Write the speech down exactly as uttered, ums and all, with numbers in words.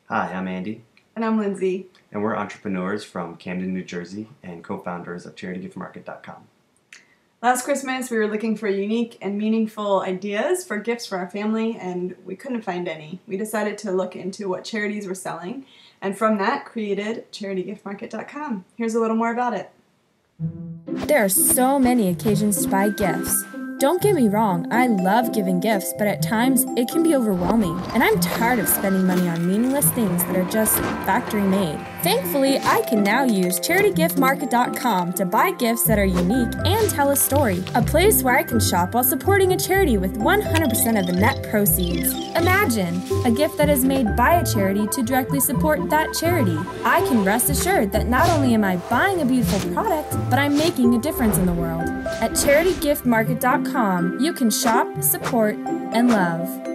Hi, I'm Andy, And I'm Lindsay. and we're entrepreneurs from Camden, New Jersey, and co-founders of charity gift market dot com. Last Christmas, we were looking for unique and meaningful ideas for gifts for our family, and we couldn't find any. We decided to look into what charities were selling, and from that, created charity gift market dot com. Here's a little more about it. There are so many occasions to buy gifts. Don't get me wrong, I love giving gifts, but at times it can be overwhelming, and I'm tired of spending money on meaningless things that are just factory made. Thankfully, I can now use charity gift market dot com to buy gifts that are unique and tell a story. A place where I can shop while supporting a charity with one hundred percent of the net proceeds. Imagine a gift that is made by a charity to directly support that charity. I can rest assured that not only am I buying a beautiful product, but I'm making a difference in the world. At charity gift market dot com, you can shop, support, and love.